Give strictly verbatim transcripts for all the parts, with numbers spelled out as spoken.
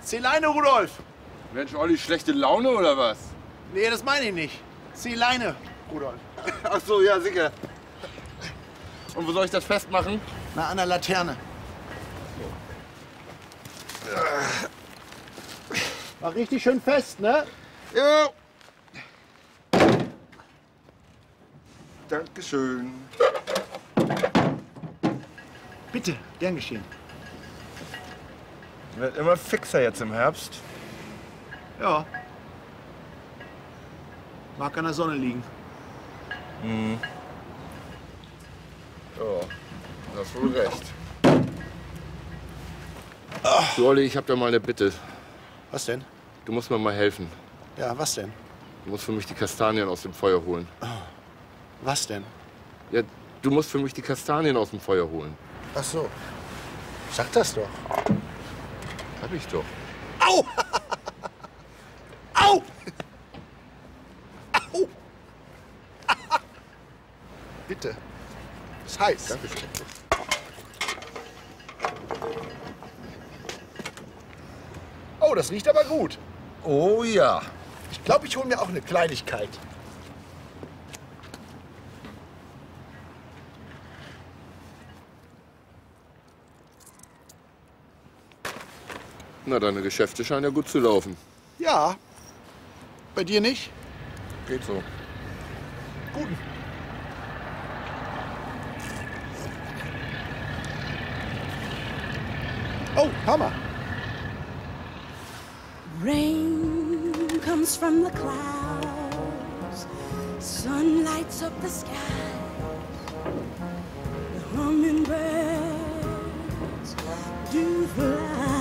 Zieh Leine, Rudolf! Mensch, Olli, schlechte Laune oder was? Nee, das meine ich nicht. Zieh Leine, Rudolf. Ach so, ja, sicher. Und wo soll ich das festmachen? Na, an der Laterne. War richtig schön fest, ne? Ja. Dankeschön. Bitte, gern geschehen. Wird immer fixer jetzt im Herbst. Ja. Mag an der Sonne liegen. Mhm. Ja, du hast wohl recht. Du, Olli, ich hab da mal eine Bitte. Was denn? Du musst mir mal helfen. Ja, was denn? Du musst für mich die Kastanien aus dem Feuer holen. Was denn? Ja, du musst für mich die Kastanien aus dem Feuer holen. Ach so. Sag das doch. Hab ich doch. Au! Au! Au! Bitte. Ist heiß. Dankeschön. Oh, das riecht aber gut. Oh ja. Ich glaube, ich hole mir auch eine Kleinigkeit. Na, deine Geschäfte scheinen ja gut zu laufen. Ja. Bei dir nicht? Geht so. Guten. Oh, Hammer. Rain comes from the clouds, sun lights up the sky, the hummingbirds do fly.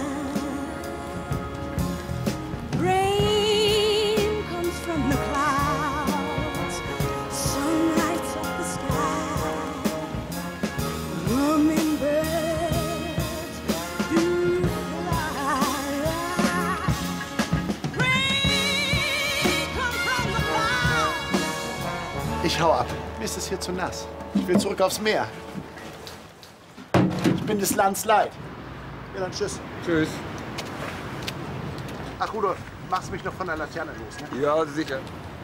Rain comes from the clouds, sun lights up the sky, the hummingbirds do fly. Ich hau ab. Mir ist es hier zu nass. Ich will zurück aufs Meer. Ich bin des Landes leid. Ja, dann tschüss. Tschüss. Ach, Rudolf, machst mich noch von der Laterne los, ne? Ja, sicher.